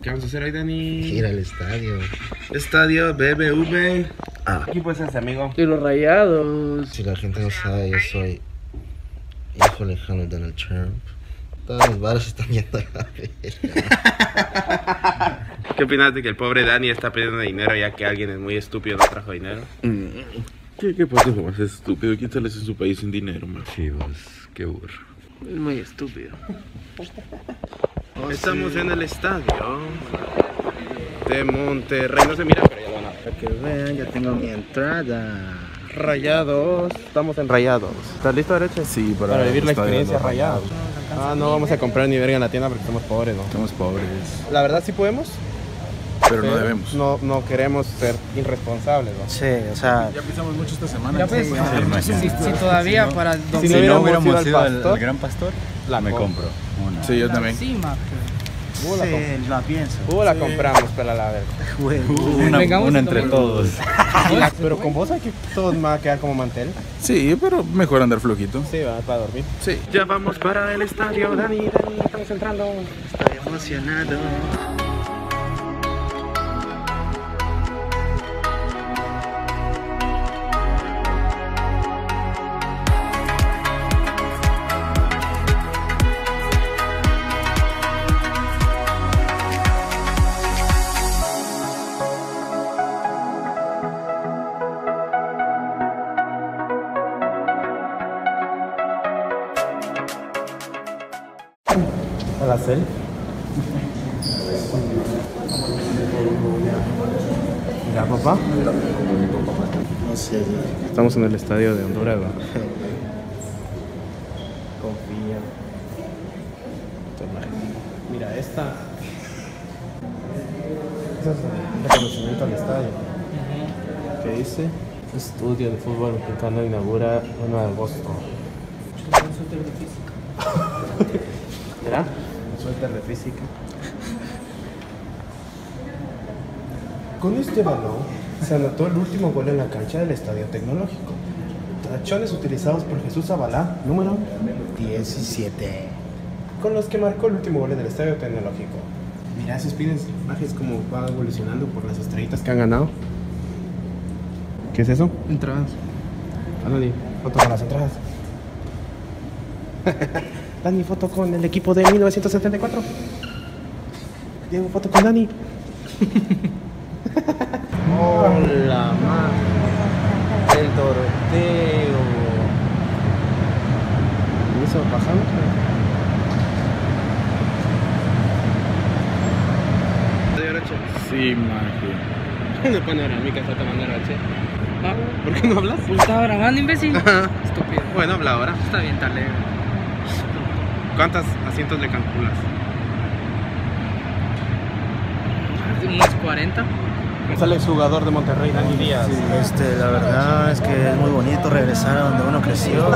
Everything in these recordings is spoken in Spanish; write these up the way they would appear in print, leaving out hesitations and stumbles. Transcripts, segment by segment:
¿Qué vamos a hacer hoy, Dani? Ir al estadio. Estadio BBV. Aquí pues ese amigo. Y los Rayados. Si la gente no sabe, yo soy hijo lejano de Donald Trump. Todos los bares están yendo a la verga. ¿Qué opinas de que el pobre Dani está pidiendo dinero ya que alguien es muy estúpido no trajo dinero? ¿Qué pasa con más estúpido? ¿Quién sale en su país sin dinero, man? Sí, vos, qué burro. Es muy estúpido. Estamos en el estadio de Monterrey. No se mira, pero ya lo van a ver. Para que vean, ya tengo mi entrada. Rayados. Estamos en Rayados. ¿Estás listo, Derecho? Sí, Para vivir la estadio de experiencia los Rayados. No vamos a comprar ni verga en la tienda porque somos pobres, ¿no? Somos pobres, La verdad sí podemos, pero no debemos. No queremos ser irresponsables, ¿no? Sí, o sea, Ya pisamos mucho esta semana. Ya pues, Sí, si todavía para el Si no hubiéramos ido al Pastor, Gran Pastor, la me compro. compro una. Sí, yo también. la pienso. La compramos, pero la verga. Una entre todos. Pero con vos hay que todos van a quedar como mantel. Sí, pero mejor andar flojito. Sí, va para dormir. Sí. Ya vamos para el estadio, Dani, estamos entrando. Estoy emocionado. A la cel. Mira, papá. No sé, Estamos en el estadio de Honduras, ¿no? confía. Mira, esta. Ese es el reconocimiento al estadio. ¿Qué dice? Estudio de fútbol mexicano inaugura 1 de agosto. ¿Será? Suéter de física. Con este balón se anotó el último gol en la cancha del Estadio Tecnológico. Tachones utilizados por Jesús Zabalá, número 17. con los que marcó el último gol del Estadio Tecnológico. Mira, esos pines bajes como va evolucionando por las estrellitas que han ganado. ¿Qué es eso? Entradas. Dani, foto con las entradas. Dani, foto con el equipo de 1974. Diego, foto con Dani. Hola, ma. El Doroteo. ¿Y eso bajando? Sí, maje. Una panorámica está tomando noche. ¿Por qué no hablas? Pues estaba grabando, imbécil. Estúpido. Bueno, habla ahora. Está bien, tal leve. ¿Cuántos asientos le calculas? Unos 40. Es el exjugador de Monterrey, Dani Díaz. La verdad es que es muy bonito regresar a donde uno creció.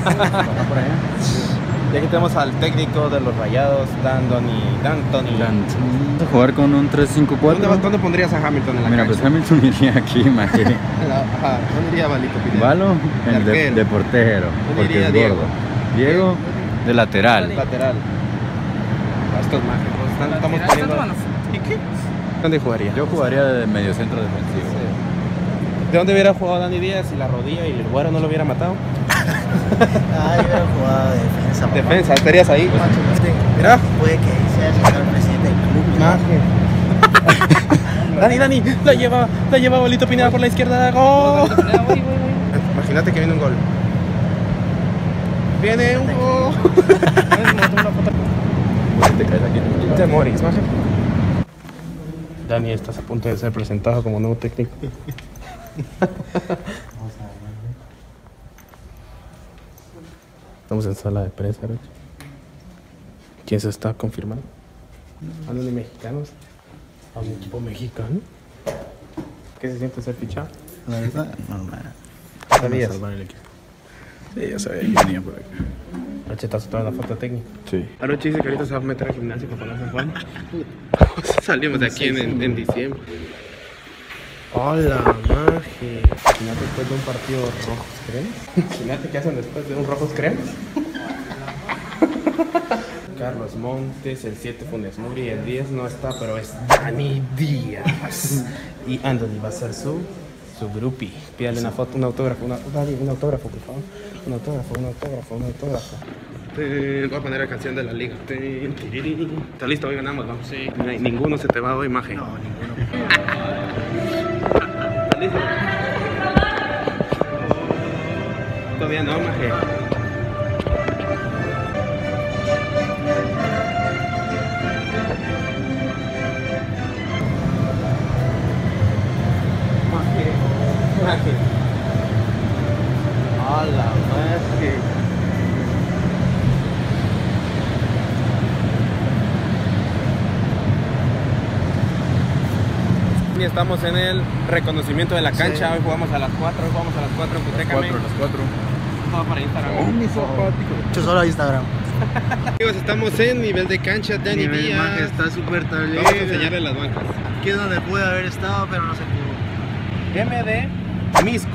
Y aquí tenemos al técnico de los Rayados, D'Antoni. Vamos a jugar con un 3-5-4. ¿Dónde pondrías a Hamilton en la Mira, cancha? pues Hamilton iría aquí, maje. Ajá, ¿dónde iría Balito Pineda? Valo, el de arquero. portero, ¿Dónde porque iría es Diego? gordo. Diego, de lateral. Lateral. Estos mágicos. Estamos poniendo... ¿Y qué? ¿Dónde jugaría? Yo jugaría de mediocentro defensivo. ¿De dónde hubiera jugado Dani Díaz si la rodilla y el güero no lo hubiera matado? Yo hubiera jugado de defensa. papá. Defensa, estarías ahí. Mira, puede que sea el presidente del club. Dani, la lleva Bolito Pineda por la izquierda. ¡Gol! Imagínate que viene un gol. Viene un gol. Te caes aquí. Te morís, maje. Dani, estás a punto de ser presentado como nuevo técnico. Estamos en sala de prensa, ¿no? ¿Quién se está confirmando? ¿Hablan de mexicanos? ¿A un equipo mexicano? ¿Qué se siente ser fichado? La verdad, normal. ¿Sabías? Salvar el equipo. Sí, ya sabía que venía por acá. Anoche está tomando la foto técnica. Sí. Anoche dice que ahorita se va a meter al gimnasio para ponerse en forma. Salimos de aquí en diciembre. Hola, maje. Imagínate después de un partido rojos cremas. Imagínate qué hacen después de un rojos cremas. Carlos Montes, el 7 Funes Mori, el 10 no está, pero es Dani Díaz. Y Anthony va a ser su groupie. Pídale una foto, un autógrafo, Dani, un autógrafo, por favor. Un autógrafo. Voy a poner la canción de la liga. ¿Está listo? Hoy ganamos, vamos. Sí. Ninguno se te va hoy, maje. No, ninguno. ¿Estás listo? Todavía no, maje. Maje. Hola, maje. Estamos en el reconocimiento de la cancha. Sí. Hoy jugamos a las 4. Hoy jugamos a las 4 en Cutecame. A las 4. Todo para Instagram. Oh, mi zapático. Yo solo a Instagram. Amigos, estamos en nivel de cancha. Dani Díaz. Está súper tablero. Vamos a enseñarle las bancas. Aquí es donde pude haber estado, pero no se pudo. MD Misco.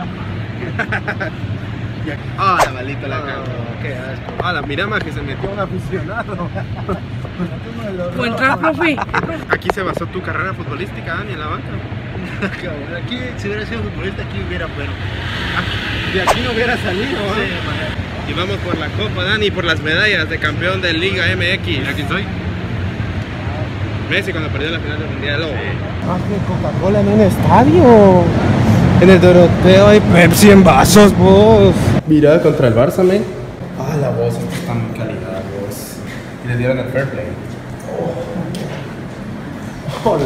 Hola, malito la cama. Qué asco. Hola, mira más que se metió un aficionado. Buen trabajo, profe. Aquí se basó tu carrera futbolística, Dani, en la banca. Aquí, si hubiera sido futbolista, aquí hubiera, pero De aquí no hubiera salido, ¿eh? Y vamos por la copa, Dani, por las medallas de campeón de Liga MX. ¿Mira quién soy? Messi cuando perdió la final del Mundial. Ah, Coca-Cola en un estadio. En el Doroteo hay Pepsi en vasos, vos. Mira, contra el Barça, men. Ah, la voz está muy calidad, vos. Y le dieron el fair play. Hola.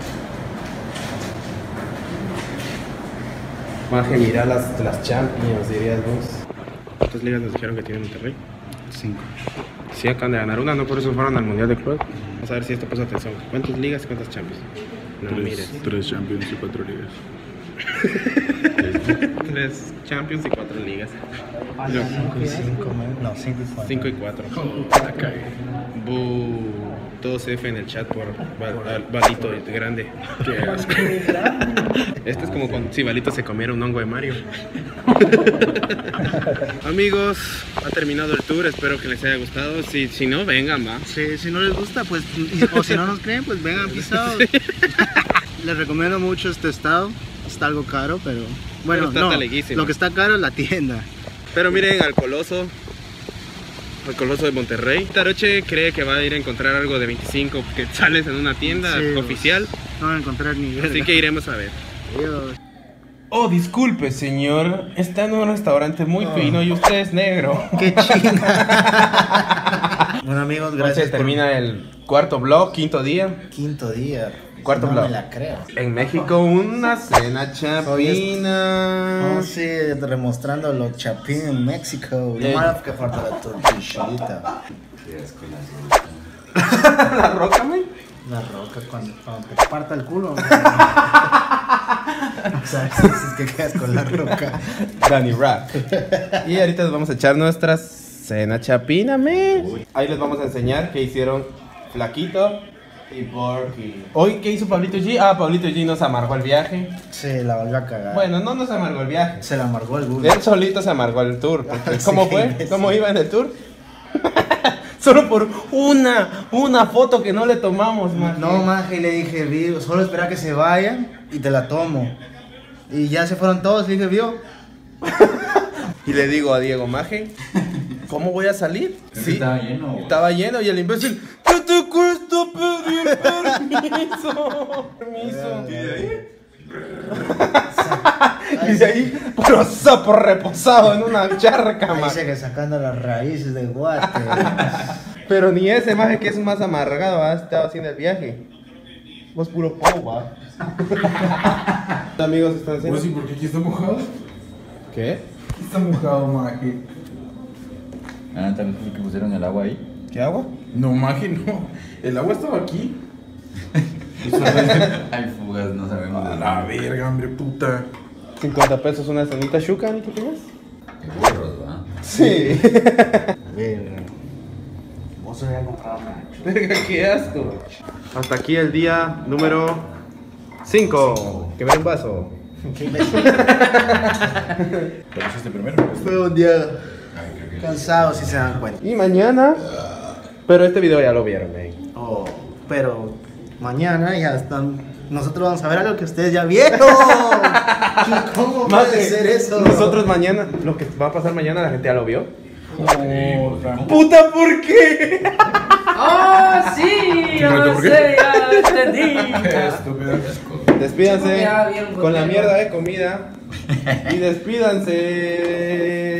Maje, mira las Champions, dirías vos. ¿Cuántas ligas nos dijeron que tiene Monterrey? 5. Sí, acaban de ganar una, no por eso fueron al Mundial de Club. Vamos a ver si esto pasa atención. ¿Cuántas ligas y cuántas Champions? No mires. 3 Champions y 4 ligas. 3 Champions y 4 ligas. 5 y 5, no, 5 y 4. 5 y 4. Todos F en el chat por Balito el grande. Qué asco. Este es como cuando si Balito se comiera un hongo de Mario. Amigos, ha terminado el tour, espero que les haya gustado. Si no, vengan, va. Sí, si no les gusta, pues, o si no nos creen, pues vengan pisados. Les recomiendo mucho este estado. Está algo caro, pero bueno, pero está no, leguísimo. Lo que está caro es la tienda. Pero miren al Coloso. El Coloso de Monterrey. Taroche cree que va a ir a encontrar algo de 25 quetzales en una tienda oficial. No van a encontrar ni verga. Así que iremos a ver. Adiós. Oh, disculpe, señor. Está en un restaurante muy fino y usted es negro. ¡Qué chinga! Bueno, amigos, gracias. Entonces termina el cuarto vlog, quinto día. Quinto día. Cuarto no vlog. me la creo. En México, una cena chapina. Oh, sí, demostrando los chapín en México. Lo malo que falta la tortillita. ¿La roca, man? La roca cuando te parta el culo. ¿Sabes? Es que quedas con la roca. Danny Rap. Y ahorita nos vamos a echar nuestra cena chapina, man. Ahí les vamos a enseñar qué hicieron Flaquito y Porky. Hoy, ¿qué hizo Pablito G? Ah, Pablito G nos amargó el viaje. Se la volvió a cagar. Bueno, no nos amargó el viaje. Se la amargó el Google. Él solito se amargó el tour. ¿Cómo Sí, fue? sí. ¿Cómo iba en el tour? Solo por una foto que no le tomamos, man. No, maje, le dije, "Vio, solo espera que se vayan y te la tomo." Y ya se fueron todos, le dije, "Vio." Y le digo a Diego, maje, ¿cómo voy a salir? Sí, estaba lleno. Estaba lleno y el imbécil, ¿qué te cuesta pedir permiso? Permiso. ¿Y de ahí? Y de ahí, pero sapo reposado en una charca, man. Dice que sacando las raíces del guate. Pero ni ese, maje, que es más amargado, ha estado haciendo el viaje. Vos puro poba. Amigos, están haciendo... ¿por qué aquí está mojado? ¿Qué? Está mojado, maje. Ah, tal vez porque pusieron el agua ahí. ¿Qué agua? No, maje, no. El agua estaba aquí. Hay fugas, no sabemos. A la verga, hombre, puta. 50 pesos una cenita chuca, ¿ni qué tienes? Burros, ¿va? Sí. Verga. Vos se había comprado una. Verga, qué asco. Hasta aquí el día número 5. Que me dé un vaso. Qué imbécil. ¿Lo hiciste primero? Fue un día cansado, si se dan cuenta. Y mañana Pero este video ya lo vieron, Oh, pero mañana ya están. Nosotros vamos a ver algo que ustedes ya vieron. ¿Cómo puede ser eso? Nosotros mañana, lo que va a pasar mañana, la gente ya lo vio. Puta, ¿por qué? ¡Oh, sí! ¡Ya sé, ya entendí! Despídanse Ya vieron con la contenido. mierda de comida. Y despídanse.